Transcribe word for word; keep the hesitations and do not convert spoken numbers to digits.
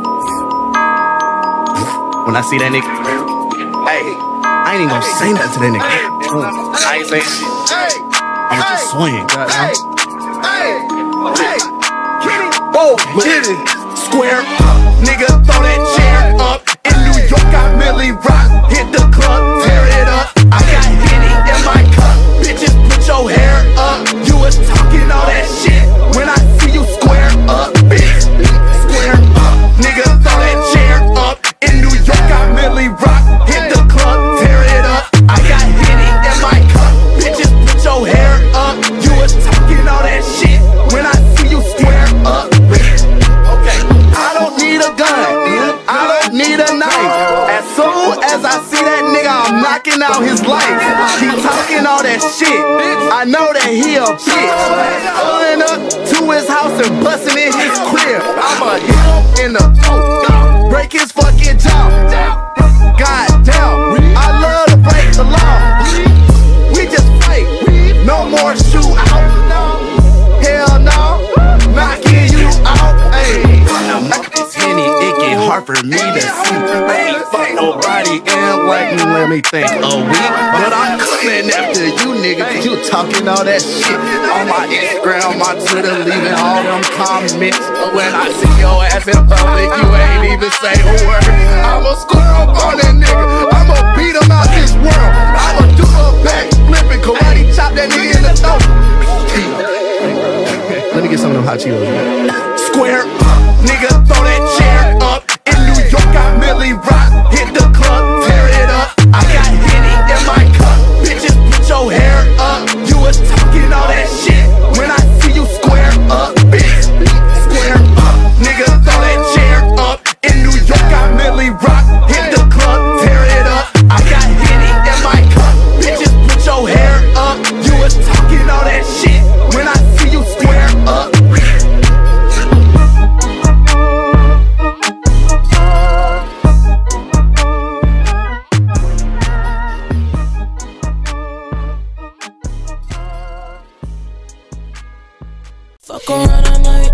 When I see that nigga, hey, I ain't even gonna say nothing to that nigga. I ain't saying shit. I'ma just swing. Whoa, get it. Square up, nigga, throw that chair up. In New York, I Millie Rock. Hit the club, tear it up. I got Henny in my cup. Bitches, put your hair up. You was talking all that shit. When I see you square up, bitch. Square up, nigga, throw that chair up. In New York, I Millie Rock. Hit the club, tear it up. I got Henny in my cup. Bitches, put your hair up. You was talking all that shit. When I see you square up, bitch. Okay, I don't need a gun. I don't need a knife. As soon as I see that nigga, I'm knocking out his life. He talking all that shit. I know that he a bitch. Pulling up to his house and busting in his crib. I'ma hit him in the throat, break his fucking jaw. Goddamn, I love to break the law. We just fight, no more shootout. Hell no, knocking you out. Ayy, this Henny, it get hard for me to see. I ain't fuck nobody in like me, let me think, a week. But I'm coming after you, nigga, cause you talking all that shit on my Instagram, my Twitter, leaving all them comments. When I see your ass in public, you ain't even say a word. I'ma square up on that nigga, I'ma beat him out this world. I'ma do a back flipping, karate chop that nigga in the throat. Let me get some of them hot Cheetos. Square up, nigga, throw that chair up. In New York, I Millie Rock. Hit the club, tear it up. I got Henny in my cup. Bitches, put your hair up. You was talking all that shit. When I see you square up, bitch. Square up, nigga, throw that chair up. In New York, I Millie Rock. Hit the club, tear it up. I got Henny in my cup. Bitches, put your hair up. You was talking all that shit. When I see you square up. Fuck around, I might